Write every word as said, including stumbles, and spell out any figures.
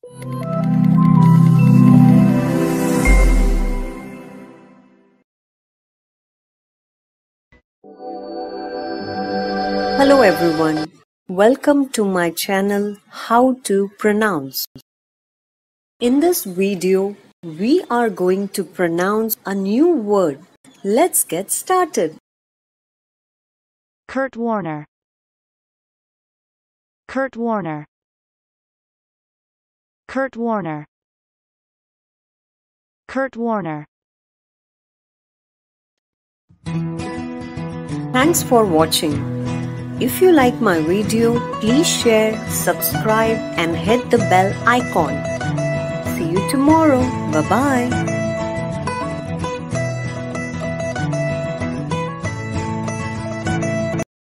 Hello everyone, welcome to my channel How to Pronounce. In this video, we are going to pronounce a new word. Let's get started. Kurt Warner. Kurt Warner. Kurt Warner. Kurt Warner. Thanks for watching. If you like my video, please share, subscribe and hit the bell icon. See you tomorrow. Bye-bye.